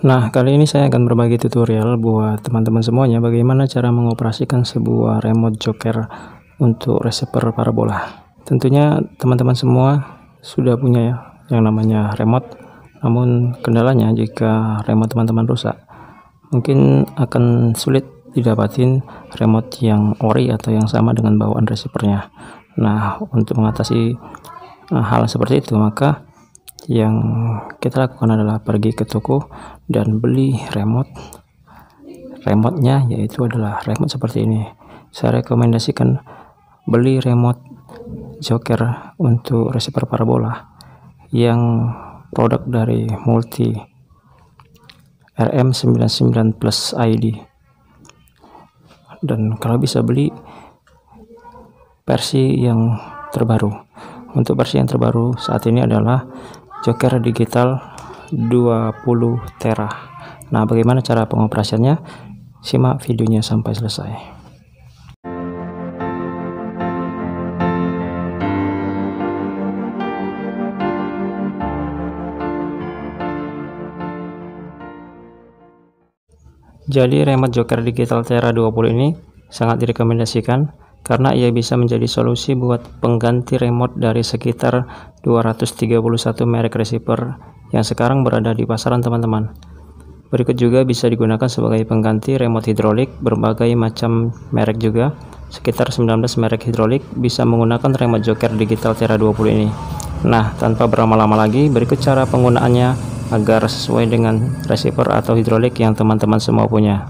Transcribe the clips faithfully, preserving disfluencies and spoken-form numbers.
Nah, kali ini saya akan berbagi tutorial buat teman-teman semuanya bagaimana cara mengoperasikan sebuah remote joker untuk receiver parabola. Tentunya teman-teman semua sudah punya ya yang namanya remote, namun kendalanya jika remote teman-teman rusak, mungkin akan sulit didapatin remote yang ori atau yang sama dengan bawaan receivernya. Nah, untuk mengatasi hal seperti itu, maka yang kita lakukan adalah pergi ke toko dan beli remote remote-nya yaitu adalah remote seperti ini. Saya rekomendasikan beli remote joker untuk receiver parabola yang produk dari Multi R M sembilan puluh sembilan plus I D, dan kalau bisa beli versi yang terbaru. Untuk versi yang terbaru saat ini adalah joker digital dua puluh tera. Nah, bagaimana cara pengoperasiannya? Simak videonya sampai selesai. Jadi remote joker digital tera dua puluh ini sangat direkomendasikan karena ia bisa menjadi solusi buat pengganti remote dari sekitar dua ratus tiga puluh satu merek receiver yang sekarang berada di pasaran teman-teman. Berikut juga bisa digunakan sebagai pengganti remote hidrolik berbagai macam merek juga. Sekitar sembilan belas merek hidrolik bisa menggunakan remote joker digital tera dua puluh ini. Nah, tanpa berlama-lama lagi, berikut cara penggunaannya agar sesuai dengan receiver atau hidrolik yang teman-teman semua punya.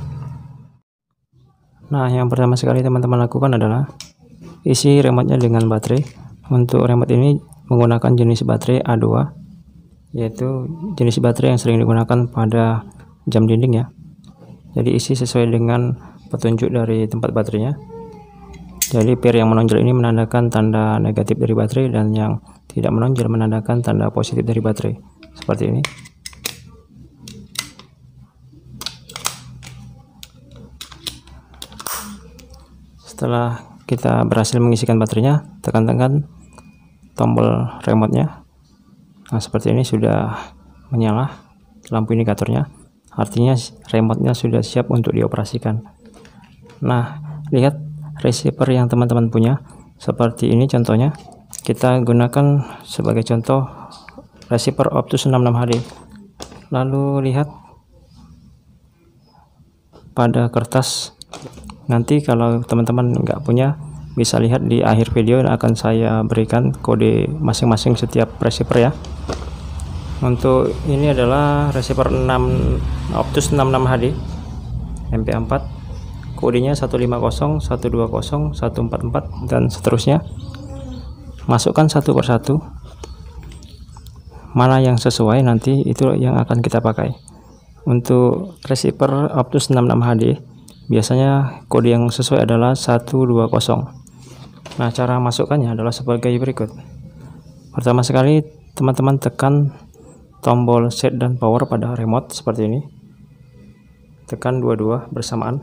Nah, yang pertama sekali teman-teman lakukan adalah isi remote-nya dengan baterai. Untuk remote ini menggunakan jenis baterai A dua, yaitu jenis baterai yang sering digunakan pada jam dinding ya. Jadi isi sesuai dengan petunjuk dari tempat baterainya. Jadi pair yang menonjol ini menandakan tanda negatif dari baterai, dan yang tidak menonjol menandakan tanda positif dari baterai. Seperti ini. Setelah kita berhasil mengisikan baterainya, tekan-tekan tombol remote-nya. Nah, seperti ini sudah menyala lampu indikatornya. Artinya remote-nya sudah siap untuk dioperasikan. Nah, lihat receiver yang teman-teman punya. Seperti ini contohnya. Kita gunakan sebagai contoh receiver Optus enam puluh enam H D. Lalu lihat pada kertas. Nanti kalau teman-teman nggak punya, bisa lihat di akhir video akan saya berikan kode masing-masing setiap receiver ya. Untuk ini adalah receiver enam Optus enam puluh enam H D M P empat, kodenya satu lima nol, satu dua nol, satu empat empat dan seterusnya. Masukkan satu persatu, mana yang sesuai nanti itu yang akan kita pakai. Untuk receiver Optus enam puluh enam H D biasanya kode yang sesuai adalah satu dua nol. Nah, cara masukkannya adalah sebagai berikut. Pertama sekali teman-teman tekan tombol set dan power pada remote seperti ini. Tekan dua-dua bersamaan.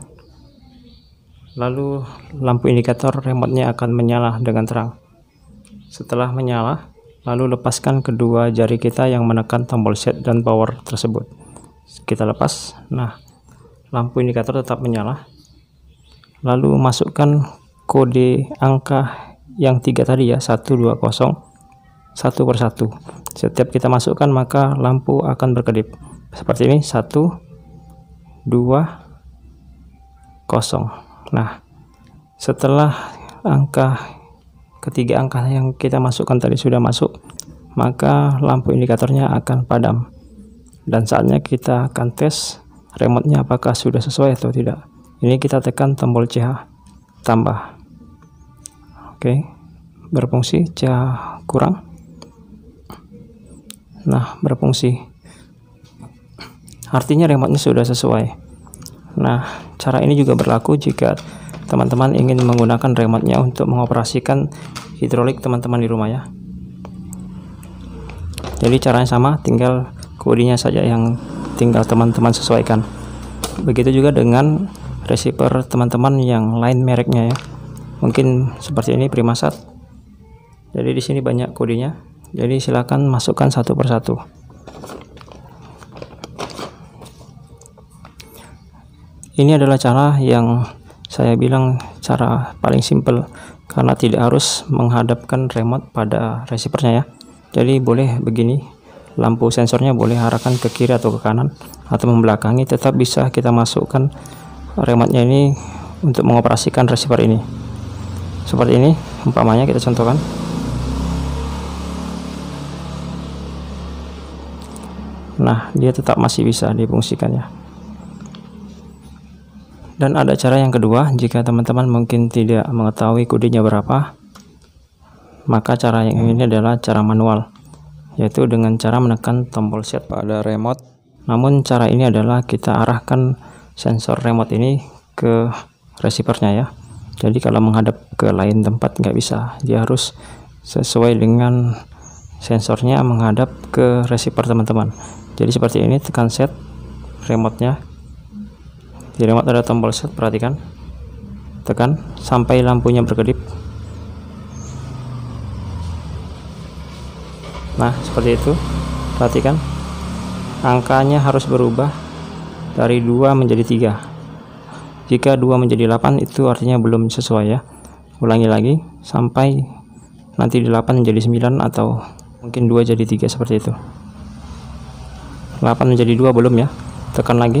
Lalu lampu indikator remote-nya akan menyala dengan terang. Setelah menyala, lalu lepaskan kedua jari kita yang menekan tombol set dan power tersebut. Kita lepas. Nah, lampu indikator tetap menyala. Lalu masukkan kode angka yang tiga tadi ya, satu dua nol, satu persatu. Setiap kita masukkan maka lampu akan berkedip seperti ini, satu dua nol. Nah, setelah angka ketiga angka yang kita masukkan tadi sudah masuk, maka lampu indikatornya akan padam, dan saatnya kita akan tes remote-nya apakah sudah sesuai atau tidak. Ini kita tekan tombol C H tambah. Oke, berfungsi. C H kurang. Nah, berfungsi. Artinya remote-nya sudah sesuai. Nah, cara ini juga berlaku jika teman-teman ingin menggunakan remote-nya untuk mengoperasikan hidrolik teman-teman di rumah ya. Jadi caranya sama, tinggal kodenya saja yang tinggal teman-teman sesuaikan. Begitu juga dengan receiver teman-teman yang lain mereknya ya. Mungkin seperti ini Primasat. Jadi di sini banyak kodenya. Jadi silakan masukkan satu persatu. Ini adalah cara yang saya bilang cara paling simple, karena tidak harus menghadapkan remote pada receivernya ya. Jadi boleh begini, lampu sensornya boleh arahkan ke kiri atau ke kanan atau membelakangi, tetap bisa kita masukkan remote-nya ini untuk mengoperasikan receiver ini. Seperti ini umpamanya kita contohkan. Nah, dia tetap masih bisa difungsikan ya. Dan ada cara yang kedua, jika teman-teman mungkin tidak mengetahui kodenya berapa, maka cara yang ini adalah cara manual, yaitu dengan cara menekan tombol set pada remote. Namun cara ini adalah kita arahkan sensor remote ini ke receivernya ya. Jadi kalau menghadap ke lain tempat nggak bisa, dia harus sesuai dengan sensornya menghadap ke receiver teman-teman. Jadi seperti ini, tekan set remote-nya. Di remote ada tombol set, perhatikan, tekan sampai lampunya berkedip. Nah seperti itu, perhatikan angkanya harus berubah dari dua menjadi tiga. Jika dua menjadi delapan itu artinya belum sesuai ya. Ulangi lagi sampai nanti delapan menjadi sembilan, atau mungkin dua jadi tiga, seperti itu. Delapan menjadi dua belum ya, tekan lagi.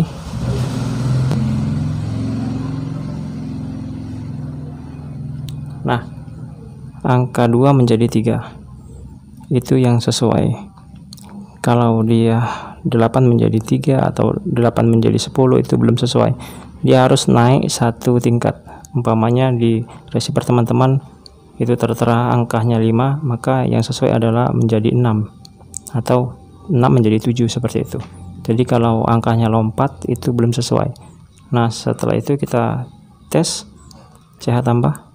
Nah, angka dua menjadi tiga, itu yang sesuai. Kalau dia delapan menjadi tiga atau delapan menjadi sepuluh itu belum sesuai. Dia harus naik satu tingkat. Umpamanya di receiver teman-teman itu tertera angkanya lima, maka yang sesuai adalah menjadi enam atau enam menjadi tujuh, seperti itu. Jadi kalau angkanya lompat itu belum sesuai. Nah, setelah itu kita tes C H tambah.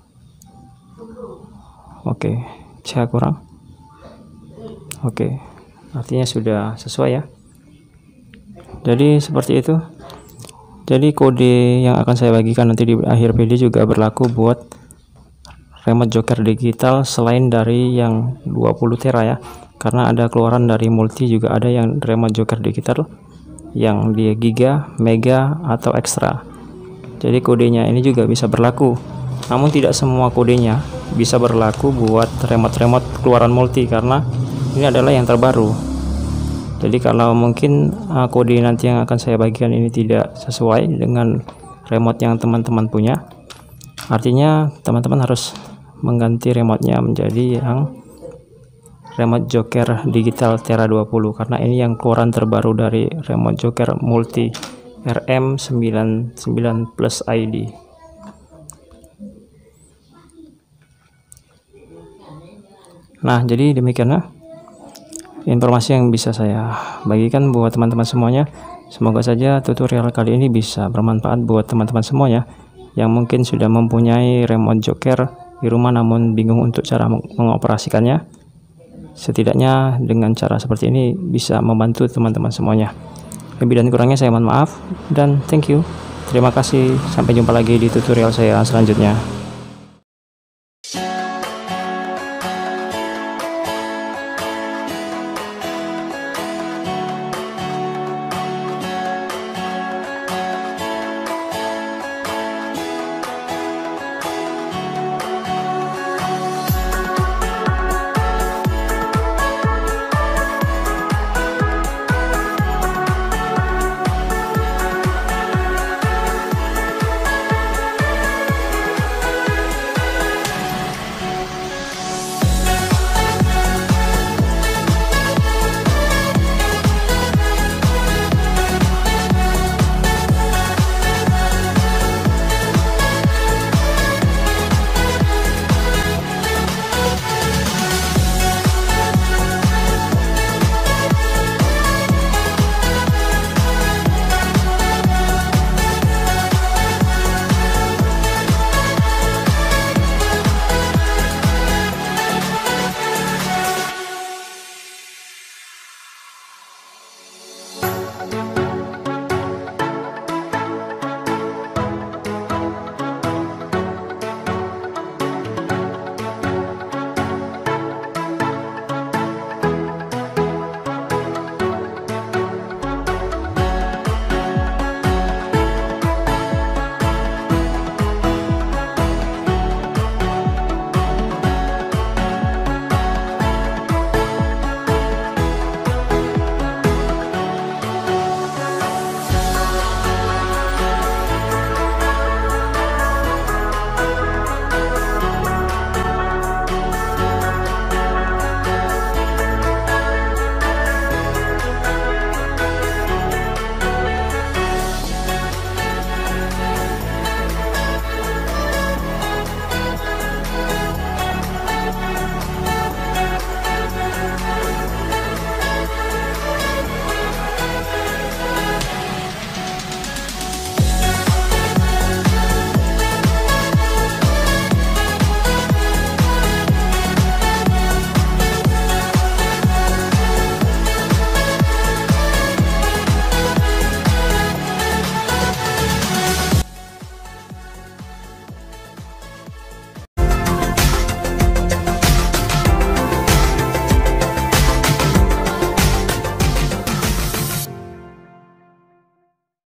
Oke, C H kurang. Oke, artinya sudah sesuai ya. Jadi seperti itu. Jadi kode yang akan saya bagikan nanti di akhir video juga berlaku buat remote joker digital selain dari yang dua puluh tera ya. Karena ada keluaran dari multi, juga ada yang remote joker digital yang di giga, mega atau ekstra. Jadi kodenya ini juga bisa berlaku. Namun tidak semua kodenya bisa berlaku buat remote-remote keluaran multi, karena ini adalah yang terbaru. Jadi kalau mungkin uh, kode nanti yang akan saya bagikan ini tidak sesuai dengan remote yang teman-teman punya, artinya teman-teman harus mengganti remote-nya menjadi yang remote joker digital tera dua puluh, karena ini yang keluaran terbaru dari remote joker multi R M sembilan puluh sembilan plus I D. Nah, jadi demikianlah informasi yang bisa saya bagikan buat teman-teman semuanya. Semoga saja tutorial kali ini bisa bermanfaat buat teman-teman semuanya yang mungkin sudah mempunyai remote joker di rumah namun bingung untuk cara mengoperasikannya. Setidaknya dengan cara seperti ini bisa membantu teman-teman semuanya. Lebih dan kurangnya saya mohon maaf, dan thank you. Terima kasih, sampai jumpa lagi di tutorial saya selanjutnya. Thank you.